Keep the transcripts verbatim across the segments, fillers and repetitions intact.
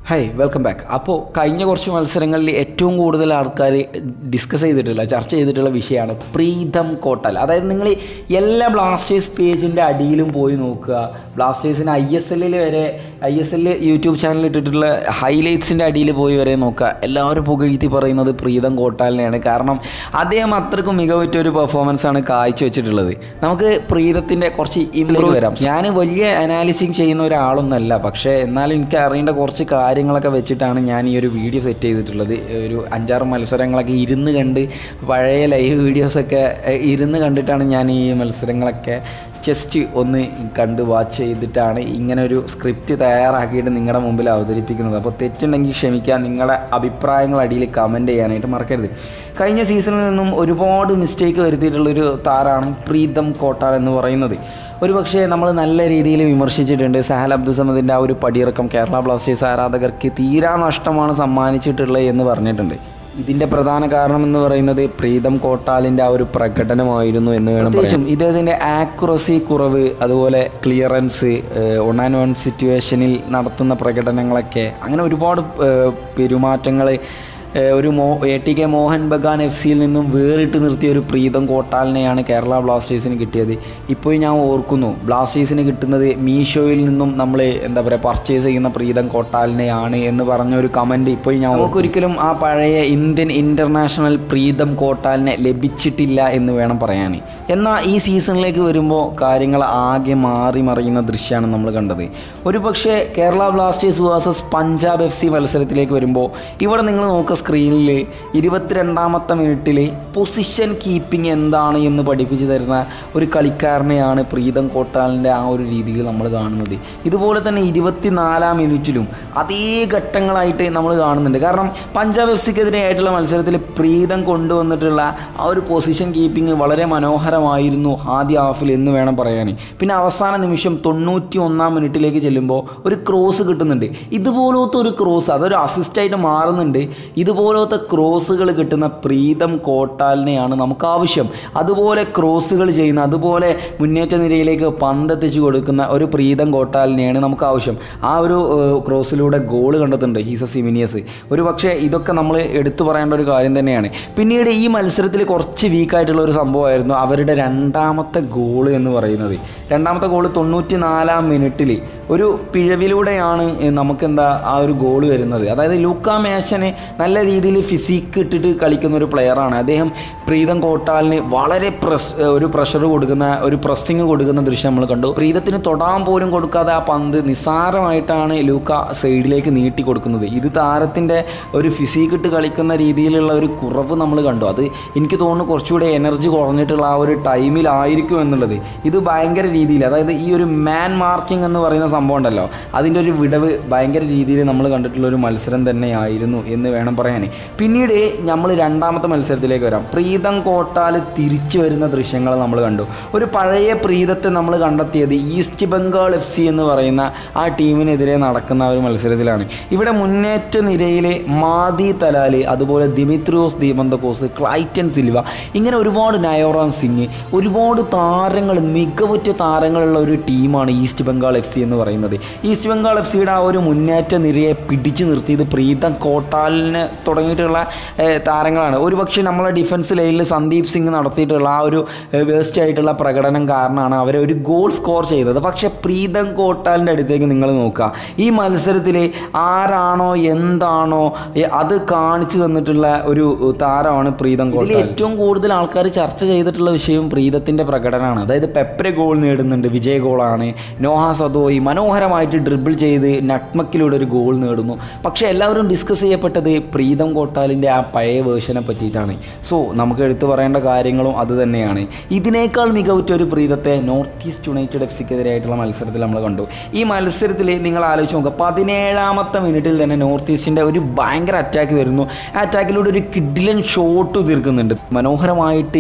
Hi welcome back. അപ്പോൾ കഴിഞ്ഞ കുറച്ച് മത്സരങ്ങളിൽ ഏറ്റവും കൂടുതൽ ആൾക്കാർ ഡിസ്കസ് ചെയ്തിട്ടുള്ള ചർച്ച ചെയ്തിട്ടുള്ള വിഷയമാണ് പ്രീതം കോട്ടാൽ. അതായത് നിങ്ങൾ എല്ലാ ബ്ലാസ്റ്റേഴ്സ് പേജിൻ്റെ അടിയിലും പോയി നോക്കുക. ബ്ലാസ്റ്റേഴ്സിന് ഐ എസ് എല്ലിൽ വരെ ഐ എസ് എല്ലിൽ യൂട്യൂബ് ചാനലിൽ ഇട്ടിട്ടുള്ള ഹൈലൈറ്റ്സിൻ്റെ അടിയിൽ പോയി വരെ നോക്കുക. എല്ലാവരും പുകഴ്ത്തി പറയുന്നത് പ്രീതം കോട്ടാലിനെയാണ്. കാരണം അദ്ദേഹം അത്രക്കും മികവുറ്റൊരു പെർഫോമൻസാണ് കാഴ്ചവെച്ചിട്ടുള്ളത്. നമുക്ക് പ്രീതത്തിൻ്റെ കുറച്ച് ഇംപ്രൂവ് വരാം. ഞാൻ വലിയ അനാലിസിങ് ചെയ്യുന്ന ഒരാളൊന്നല്ല, പക്ഷേ എന്നാലും എനിക്ക് അറിയേണ്ട കുറച്ച് കാര്യങ്ങളൊക്കെ വെച്ചിട്ടാണ് ഞാൻ ഈ ഒരു വീഡിയോ സെറ്റ് ചെയ്തിട്ടുള്ളത്. ഒരു അഞ്ചാറ് മത്സരങ്ങളൊക്കെ ഇരുന്ന് കണ്ട് പഴയ ലൈവ് വീഡിയോസൊക്കെ ഇരുന്ന് കണ്ടിട്ടാണ് ഞാൻ ഈ മത്സരങ്ങളൊക്കെ ജസ്റ്റ് ഒന്ന് കണ്ട് വാച്ച് ചെയ്തിട്ടാണ് ഇങ്ങനെ ഒരു സ്ക്രിപ്റ്റ് തയ്യാറാക്കിയിട്ട് നിങ്ങളുടെ മുമ്പിൽ അവതരിപ്പിക്കുന്നത്. അപ്പോൾ തെറ്റുണ്ടെങ്കിൽ ക്ഷമിക്കുക. നിങ്ങളുടെ അഭിപ്രായങ്ങൾ അടിയിൽ കമൻറ്റ് ചെയ്യാനായിട്ട് മറക്കരുത്. കഴിഞ്ഞ സീസണിൽ നിന്നും ഒരുപാട് മിസ്റ്റേക്ക് വരുത്തിയിട്ടുള്ളൊരു താരമാണ് പ്രീതം കോട്ടാൽ എന്ന് പറയുന്നത്. ഒരു പക്ഷേ നമ്മൾ നല്ല രീതിയിൽ വിമർശിച്ചിട്ടുണ്ട്. സഹൽ അബ്ദുസമദിൻ്റെ ആ ഒരു പടിയിറക്കം കേരള ബ്ലാസ്റ്റേഴ്സ് ആരാധകർക്ക് തീരാ നഷ്ടമാണ് സമ്മാനിച്ചിട്ടുള്ളത് എന്ന് പറഞ്ഞിട്ടുണ്ട്. ഇതിൻ്റെ പ്രധാന കാരണം എന്ന് പറയുന്നത് പ്രീതം കോട്ടാലിൻ്റെ ആ ഒരു പ്രകടനമായിരുന്നു എന്ന് വേണം പറയാൻ. ഇദ്ദേഹത്തിൻ്റെ ആക്യുറസി കുറവ്, അതുപോലെ ക്ലിയറൻസ്, വൺ ആൻഡ് വൺ സിറ്റുവേഷനിൽ നടത്തുന്ന പ്രകടനങ്ങളൊക്കെ, അങ്ങനെ ഒരുപാട് പെരുമാറ്റങ്ങൾ ഒരു മോ A T K Mohun Bagan F സിയിൽ നിന്നും വേറിട്ട് നിർത്തിയ ഒരു പ്രീതം കോട്ടാലിനെയാണ് കേരള ബ്ലാസ്റ്റേഴ്സിന് കിട്ടിയത്. ഇപ്പോൾ ഞാൻ ഓർക്കുന്നു, ബ്ലാസ്റ്റേഴ്സിന് കിട്ടുന്നത് മീഷോയിൽ നിന്നും നമ്മൾ എന്താ പറയുക പർച്ചേസ് ചെയ്യുന്ന പ്രീതം കോട്ടാലിനെയാണ് എന്ന് പറഞ്ഞ ഒരു കമൻറ്റ് ഇപ്പോൾ ഞാൻ നമുക്കൊരിക്കലും ആ പഴയ ഇന്ത്യൻ ഇൻ്റർനാഷണൽ പ്രീതം കോട്ടാലിനെ ലഭിച്ചിട്ടില്ല എന്ന് വേണം പറയാൻ. എന്നാൽ ഈ സീസണിലേക്ക് വരുമ്പോൾ കാര്യങ്ങൾ ആകെ മാറി മറിയുന്ന ദൃശ്യമാണ് നമ്മൾ കണ്ടത്. ഒരു പക്ഷേ Kerala Blasters versus Punjab F C മത്സരത്തിലേക്ക് വരുമ്പോൾ ഇവിടെ നിങ്ങൾ നോക്കുക, സ്ക്രീനിൽ ഇരുപത്തിരണ്ടാമത്തെ മിനിറ്റിൽ പൊസിഷൻ കീപ്പിംഗ് എന്താണ് എന്ന് പഠിപ്പിച്ചു തരുന്ന ഒരു കളിക്കാരനെയാണ് പ്രീതം കോട്ടാലിൻ്റെ ആ ഒരു രീതിയിൽ നമ്മൾ കാണുന്നത്. ഇതുപോലെ തന്നെ ഇരുപത്തിനാലാം മിനിറ്റിലും അതേ ഘട്ടങ്ങളായിട്ട് നമ്മൾ കാണുന്നുണ്ട്. കാരണം പഞ്ചാബ് എഫ് സിക്കെതിരെ ആയിട്ടുള്ള മത്സരത്തിൽ പ്രീതം കൊണ്ടുവന്നിട്ടുള്ള ആ ഒരു പൊസിഷൻ കീപ്പിംഗ് വളരെ മനോഹരമായിരുന്നു ആദ്യ ഹാഫിൽ എന്ന് വേണം പറയാൻ. പിന്നെ അവസാന നിമിഷം തൊണ്ണൂറ്റി ഒന്നാം മിനിറ്റിലേക്ക് ചെല്ലുമ്പോൾ ഒരു ക്രോസ് കിട്ടുന്നുണ്ട്. ഇതുപോലത്തെ ഒരു ക്രോസ് അതൊരു അസിസ്റ്റായിട്ട് മാറുന്നുണ്ട്. ഇതുപോലത്തെ ക്രോസുകൾ കിട്ടുന്ന പ്രീതം കോട്ടാലിനെയാണ് നമുക്ക് ആവശ്യം. അതുപോലെ ക്രോസുകൾ ചെയ്യുന്ന, അതുപോലെ മുന്നേറ്റ നിരയിലേക്ക് പന്തെത്തിച്ച് കൊടുക്കുന്ന ഒരു പ്രീതം കോട്ടാലിനെയാണ് നമുക്ക് ആവശ്യം. ആ ഒരു ക്രോസിലൂടെ ഗോൾ കണ്ടെത്തുന്നുണ്ട് ഹീസസ് ഇമിനിയസ്. ഒരു പക്ഷേ ഇതൊക്കെ നമ്മൾ എടുത്തു പറയേണ്ട ഒരു കാര്യം തന്നെയാണ്. പിന്നീട് ഈ മത്സരത്തിൽ കുറച്ച് വീക്കായിട്ടുള്ള ഒരു സംഭവമായിരുന്നു അവരുടെ രണ്ടാമത്തെ ഗോൾ എന്ന് പറയുന്നത്. രണ്ടാമത്തെ ഗോൾ തൊണ്ണൂറ്റി നാലാം മിനിറ്റിൽ ഒരു പിഴവിലൂടെയാണ് നമുക്കെന്താ ആ ഒരു ഗോൾ വരുന്നത്. അതായത് ലൂക്കാ മേശനെ നല്ല രീതിയിൽ ഫിസിക്ക് ഇട്ടിട്ട് കളിക്കുന്ന ഒരു പ്ലെയറാണ് അദ്ദേഹം. പ്രീതം കോട്ടാലിന് വളരെ പ്രസ് ഒരു പ്രഷർ കൊടുക്കുന്ന, ഒരു പ്രസ്സിങ് കൊടുക്കുന്ന ദൃശ്യം നമ്മൾ കണ്ടു. പ്രീതത്തിന് തൊടാൻ പോലും കൊടുക്കാതെ ആ പന്ത് നിസ്സാരമായിട്ടാണ് ലൂക്ക സൈഡിലേക്ക് നീട്ടി കൊടുക്കുന്നത്. ഇത് താരത്തിൻ്റെ ഒരു ഫിസിക്ക് ഇട്ട് കളിക്കുന്ന രീതിയിലുള്ള ഒരു കുറവ് നമ്മൾ കണ്ടു. അത് എനിക്ക് തോന്നുന്നു കുറച്ചുകൂടി എനർജി കുറഞ്ഞിട്ടുള്ള ആ ഒരു ടൈമിലായിരിക്കും എന്നുള്ളത്. ഇത് ഭയങ്കര രീതിയിൽ, അതായത് ഈ ഒരു മാൻ മാർക്കിംഗ് എന്ന് പറയുന്ന സംഭവം ഉണ്ടല്ലോ, അതിൻ്റെ ഒരു വിടവ് ഭയങ്കര രീതിയിൽ നമ്മൾ കണ്ടിട്ടുള്ള ഒരു മത്സരം തന്നെയായിരുന്നു എന്ന് വേണം പറയാൻ. പിന്നീട് നമ്മൾ രണ്ടാമത്തെ മത്സരത്തിലേക്ക് വരാം. പ്രീതം കോട്ടാൽ തിരിച്ചു വരുന്ന ദൃശ്യങ്ങൾ നമ്മൾ കണ്ടു. ഒരു പഴയ പ്രീതത്തെ നമ്മൾ കണ്ടെത്തിയത് ഈസ്റ്റ് ബംഗാൾ എഫ് സി എന്ന് പറയുന്ന ആ ടീമിനെതിരെ നടക്കുന്ന ഒരു മത്സരത്തിലാണ്. ഇവിടെ മുന്നേറ്റ നിരയിലെ മാദി തലാൽ, അതുപോലെ ദിമിത്രിയോസ് ദീപന്തകോസ്, ക്ലൈറ്റൻ സിൽവ, ഇങ്ങനെ ഒരുപാട് നയോറാം സിംഗ്, ഒരുപാട് താരങ്ങൾ, മികവുറ്റ താരങ്ങളുള്ള ഒരു ടീമാണ് ഈസ്റ്റ് ബംഗാൾ എഫ് സി എന്ന് പറയുന്നത്. ഈസ്റ്റ് ബംഗാൾ എഫ് സിയുടെ ആ ഒരു മുന്നേറ്റ നിരയെ പിടിച്ചു നിർത്തിയത് പ്രീതം കോട്ടാലിനെ തുടങ്ങിയിട്ടുള്ള താരങ്ങളാണ്. ഒരുപക്ഷെ നമ്മളെ ഡിഫൻസ് ലൈനിൽ സന്ദീപ് സിംഗ് നടത്തിയിട്ടുള്ള ആ ഒരു വേസ്റ്റ് ആയിട്ടുള്ള പ്രകടനം കാരണമാണ് അവരെ ഒരു ഗോൾ സ്കോർ ചെയ്തത്. പക്ഷേ പ്രീതം കോട്ടാലിൻ്റെ അടുത്തേക്ക് നിങ്ങൾ നോക്കുക, ഈ മത്സരത്തിൽ ആരാണോ എന്താണോ അത് കാണിച്ചു തന്നിട്ടുള്ള ഒരു താരമാണ് പ്രീതം കോട്ടാൽ. ഇതിൽ ഏറ്റവും കൂടുതൽ ആൾക്കാർ ചർച്ച ചെയ്തിട്ടുള്ള വിഷയവും പ്രീതത്തിൻ്റെ പ്രകടനമാണ്. അതായത് പെപ്രെ ഗോൾ നേടുന്നുണ്ട്, വിജയ ഗോളാണ്. നോഹ സദോയി മനോഹരമായിട്ട് ഡ്രിബിൾ ചെയ്ത് നട്ട്മക്കിലൂടെ ഒരു ഗോൾ നേടുന്നു. പക്ഷേ എല്ലാവരും ഡിസ്കസ് ചെയ്യപ്പെട്ടത് പ്രീതം കോട്ടാലിൻ്റെ ആ പഴയ വേർഷനെ പറ്റിയിട്ടാണ്. സോ നമുക്ക് എടുത്തു പറയേണ്ട കാര്യങ്ങളും അത് തന്നെയാണ്. ഇതിനേക്കാൾ മികവുറ്റ ഒരു പ്രീതത്തെ നോർത്ത് ഈസ്റ്റ് യുണൈറ്റഡ് എഫ് സിക്കെതിരായിട്ടുള്ള മത്സരത്തിൽ നമ്മൾ കണ്ടു. ഈ മത്സരത്തിൽ നിങ്ങൾ ആലോചിച്ച് നോക്കുക, പതിനേഴാമത്തെ മിനിറ്റിൽ തന്നെ നോർത്ത് ഈസ്റ്റിൻ്റെ ഒരു ഭയങ്കര അറ്റാക്ക് വരുന്നു. ആ അറ്റാക്കിലൂടെ ഒരു കിഡിലൻ ഷോട്ട് തീർക്കുന്നുണ്ട്. മനോഹരമായിട്ട്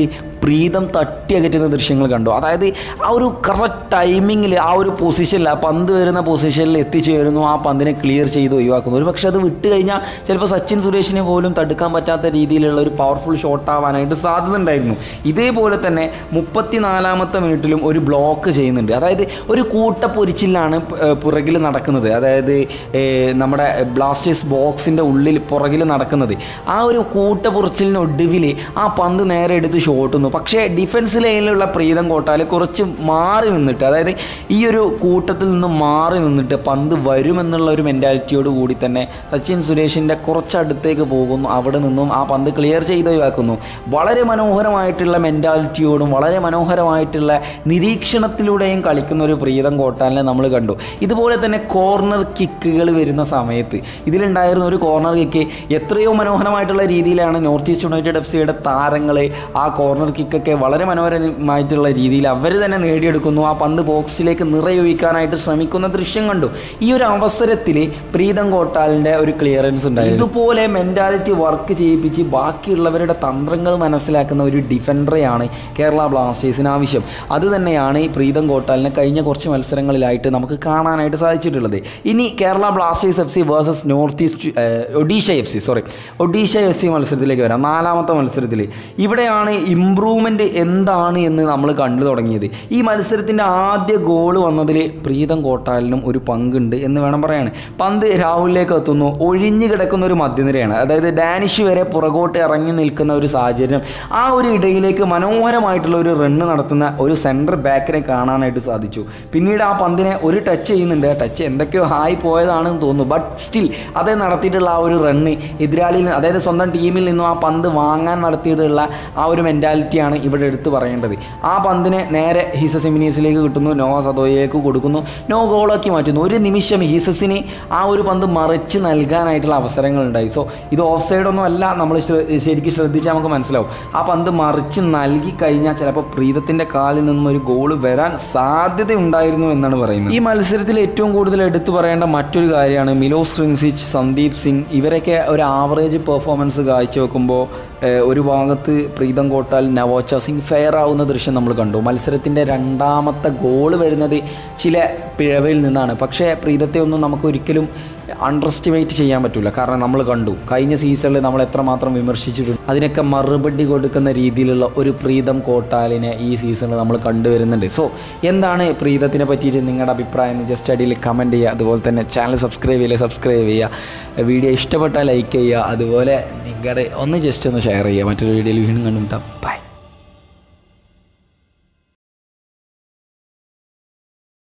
പ്രീതം തട്ടി അകറ്റുന്ന ദൃശ്യങ്ങൾ കണ്ടു. അതായത് ആ ഒരു കറക്റ്റ് ടൈമിങ്ങിൽ ആ ഒരു പൊസിഷനിൽ ആ പന്ത് വരുന്ന പൊസിഷനിൽ എത്തിച്ചേരുന്നു, ആ പന്തിനെ ക്ലിയർ ചെയ്ത് ഒഴിവാക്കുന്നു. ഒരു പക്ഷേ അത് വിട്ട് കഴിഞ്ഞാൽ ചിലപ്പോൾ സച്ചിൻ സുരേഷിനെ പോലും തടുക്കാൻ പറ്റാത്ത രീതിയിലുള്ള ഒരു പവർഫുൾ ഷോട്ട് ആവാനായിട്ട് സാധ്യത ഉണ്ടായിരുന്നു. ഇതേപോലെ തന്നെ മുപ്പത്തിനാലാമത്തെ മിനിറ്റിലും ഒരു ബ്ലോക്ക് ചെയ്യുന്നുണ്ട്. അതായത് ഒരു കൂട്ടപ്പൊരിച്ചിലാണ് പുറകിൽ നടക്കുന്നത്. അതായത് നമ്മുടെ ബ്ലാസ്റ്റേഴ്സ് ബോക്സിൻ്റെ ഉള്ളിൽ പുറകിൽ നടക്കുന്നത്. ആ ഒരു കൂട്ടപ്പൊറിച്ചിലിനൊടുവിൽ ആ പന്ത് നേരെ എടുത്ത് ഷോട്ടുന്നു. പക്ഷേ ഡിഫൻസ് ലൈനിലുള്ള പ്രീതം കോട്ടാൽ കുറച്ച് മാറി നിന്നിട്ട്, അതായത് ഈ ഒരു കൂട്ടത്തിൽ നിന്ന് മാറി നിന്നിട്ട് പന്ത് വരുമെന്നുള്ള ഒരു മെൻറ്റാലിറ്റിയോട് കൂടി തന്നെ സച്ചിൻ സുരേഷിൻ്റെ കുറച്ചടുത്തേക്ക് പോകുന്നു. അവിടെ നിന്നും ആ പന്ത് ക്ലിയർ ചെയ്ത് ഒഴിവാക്കുന്നു. വളരെ മനോഹരമായിട്ടുള്ള മെൻറ്റാലിറ്റിയോടും വളരെ മനോഹരമായിട്ടുള്ള നിരീക്ഷണത്തിലൂടെയും കളിക്കുന്ന ഒരു പ്രീതം കോട്ടാലിനെ നമ്മൾ കണ്ടു. ഇതുപോലെ തന്നെ കോർണർ കിക്കുകൾ വരുന്ന സമയത്ത് ഇതിലുണ്ടായിരുന്ന ഒരു കോർണർ കിക്ക് എത്രയോ മനോഹരമായിട്ടുള്ള രീതിയിലാണ് നോർത്ത് ഈസ്റ്റ് യുണൈറ്റഡ് എഫ് സിയുടെ താരങ്ങൾ ആ കോർണർ കിക്കൊക്കെ വളരെ മനോഹരമായിട്ടുള്ള രീതിയിൽ അവർ തന്നെ നേടിയെടുക്കുന്നു. ആ പന്ത് ബോക്സിലേക്ക് നിറയൊഴിക്കാനായിട്ട് ശ്രമിക്കുന്ന ദൃശ്യം കണ്ടു. ഈ ഒരു അവസരത്തിൽ പ്രീതം കോട്ടാലിൻ്റെ ഒരു ക്ലിയറൻസ് ഉണ്ടായിരുന്നു. ഇതുപോലെ മെൻറ്റാലിറ്റി വർക്ക് ചെയ്യിപ്പിച്ച് ബാക്കിയുള്ളവരുടെ തന്ത്രങ്ങൾ മനസ്സിലാക്കുന്ന ഒരു ഡിഫൻഡറെയാണ് കേരള ബ്ലാസ്റ്റേഴ്സിന് ആവശ്യം. അത് തന്നെയാണ് ഈ പ്രീതം കോട്ടാലിനെ കഴിഞ്ഞ കുറച്ച് മത്സരങ്ങളിലായിട്ട് നമുക്ക് കാണാനായിട്ട് സാധിച്ചിട്ടുള്ളത്. ഇനി Kerala Blasters F C versus North East Odisha F C sorry Odisha F C മത്സരത്തിലേക്ക് വരാം. നാലാമത്തെ മത്സരത്തിൽ ഇവിടെയാണ് ഇമ്പ്രൂവ്മെൻറ്റ് എന്താണ് എന്ന് നമ്മൾ കണ്ടു തുടങ്ങിയത്. ഈ മത്സരത്തിൻ്റെ ആദ്യ ഗോൾ വന്നതിൽ പ്രീതം കോട്ടാലിനും ഒരു പങ്കുണ്ട് എന്ന് വേണം പറയാൻ. പന്ത് രാഹുലിലേക്ക് എത്തുന്നു. ഒഴിഞ്ഞു കിടക്കുന്ന ഒരു മധ്യനിരയാണ്, അതായത് ഡാനിഷ് വരെ പുറകോട്ട് ഇറങ്ങി നിൽക്കുന്ന ഒരു സാഹചര്യം. ആ ഒരു ഇടയിലേക്ക് മനോഹരമായിട്ടുള്ള ഒരു റണ്ണ് നടത്തുന്ന ഒരു സെൻറ്റർ ബാക്കിനെ കാണാനായിട്ട് സാധിച്ചു. പിന്നീട് ആ പന്തിനെ ഒരു ടച്ച് ചെയ്യുന്നുണ്ട്. ടച്ച് എന്തൊക്കെയോ ഹായി പോയതാണെന്ന് തോന്നുന്നു. ബട്ട് സ്റ്റിൽ അതേ നടത്തിയിട്ടുള്ള ആ ഒരു റണ്ണ് എതിരാളിയിൽ നിന്ന്, അതായത് സ്വന്തം ടീമിൽ നിന്നും ആ പന്ത് വാങ്ങാൻ നടത്തിയിട്ടുള്ള ആ ഒരു മെൻറ്റാലിറ്റിയാണ് ഇവിടെ എടുത്തു പറയേണ്ടത്. ആ പന്തിനെ നേരെ ഹീസസ് എമിനീസിലേക്ക് കിട്ടുന്നു, നോവ സദോയയിലേക്ക് കൊടുക്കുന്നു, നോ ഗോളാക്കി മാറ്റുന്നു. ഒരു നിമിഷം ഹീസസിന് ആ ഒരു പന്ത് മറിച്ച് നൽകാനായിട്ടുള്ള അവസരങ്ങളുണ്ടായി. സോ ഇത് ഓഫ് സൈഡൊന്നും അല്ല, നമ്മൾ ശരിക്കും ശ്രദ്ധിച്ചാൽ നമുക്ക് മനസ്സിലാവും. ആ പന്ത് മറിച്ച് നൽകി കഴിഞ്ഞാൽ ചിലപ്പോൾ പ്രീതത്തിൻ്റെ കാലിൽ നിന്നും ഒരു ഗോൾ വരാൻ സാധ്യതയുണ്ടായിരുന്നു എന്നാണ് പറയുന്നത്. ഈ മത്സരത്തിൽ ഏറ്റവും കൂടുതൽ എടുത്തു പറയേണ്ട മറ്റൊരു കാര്യമാണ് മിലോസ് റിൻസിച്ച്, സന്ദീപ് സിംഗ് ഇവരൊക്കെ ഒരു ആവറേജ് പെർഫോമൻസ് കാഴ്ചവെക്കുമ്പോൾ ഒരു ഭാഗത്ത് പ്രീതം കോട്ടാൽ, നവോച്ച സിംഗ് ഫെയർ ആവുന്ന ദൃശ്യം നമ്മൾ കണ്ടു. മത്സരത്തിൻ്റെ രണ്ടാമത്തെ ഗോൾ വരുന്നത് ചില പിഴവിൽ നിന്നാണ്. പക്ഷേ പ്രീതത്തെ ഒന്നും നമുക്ക് ഒരിക്കലും അണ്ടർ എസ്റ്റിമേറ്റ് ചെയ്യാൻ പറ്റില്ല. കാരണം നമ്മൾ കണ്ടു കഴിഞ്ഞ സീസണിൽ നമ്മൾ എത്രമാത്രം വിമർശിച്ചിട്ടുണ്ട്. അതിനൊക്കെ മറുപടി കൊടുക്കുന്ന രീതിയിലുള്ള ഒരു പ്രീതം കോട്ടാലിനെ ഈ സീസണിൽ നമ്മൾ കണ്ടുവരുന്നുണ്ട്. സോ എന്താണ് പ്രീതത്തിനെ പറ്റിയിട്ട് നിങ്ങളുടെ അഭിപ്രായം ജസ്റ്റ് അടിയിൽ കമൻറ്റ് ചെയ്യുക. അതുപോലെ തന്നെ ചാനൽ സബ്സ്ക്രൈബ് ചെയ്യില്ല സബ്സ്ക്രൈബ് ചെയ്യുക. വീഡിയോ ഇഷ്ടപ്പെട്ടാൽ ലൈക്ക് ചെയ്യുക. അതുപോലെ നിങ്ങളുടെ ഒന്ന് ജസ്റ്റ് ഒന്ന് ഷെയർ ചെയ്യുക. മറ്റൊരു വീഡിയോയിൽ വീണ്ടും കണ്ടുമുട്ടാം. ബൈ.